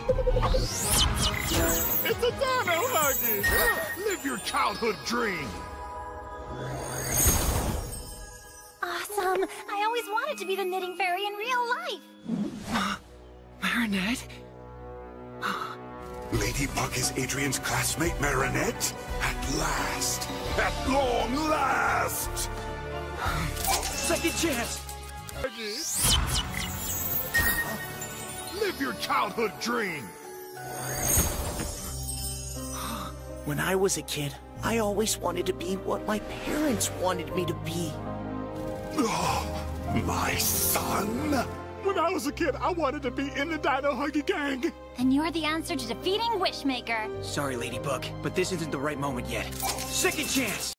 It's a dino huggy! Live your childhood dream! Awesome! I always wanted to be the knitting fairy in real life! Marinette? Ladybug is Adrian's classmate, Marinette? At last! At long last! Second chance! Live your childhood dream! When I was a kid, I always wanted to be what my parents wanted me to be. Oh, my son! When I was a kid, I wanted to be in the Dino Huggy Gang! Then you're the answer to defeating Whishmaker. Sorry, Ladybug, but this isn't the right moment yet. Second chance!